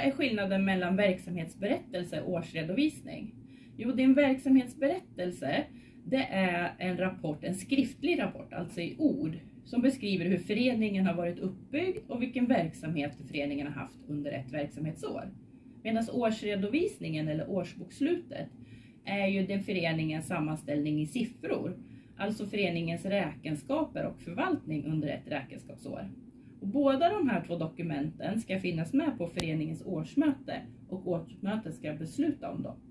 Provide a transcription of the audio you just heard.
är skillnaden mellan verksamhetsberättelse och årsredovisning? Jo, din verksamhetsberättelse, det är en skriftlig rapport, alltså i ord, som beskriver hur föreningen har varit uppbyggd och vilken verksamhet föreningen har haft under ett verksamhetsår. Medan årsredovisningen eller årsbokslutet är ju den föreningens sammanställning i siffror, alltså föreningens räkenskaper och förvaltning under ett räkenskapsår. Och båda de här två dokumenten ska finnas med på föreningens årsmöte och årsmötet ska besluta om dem.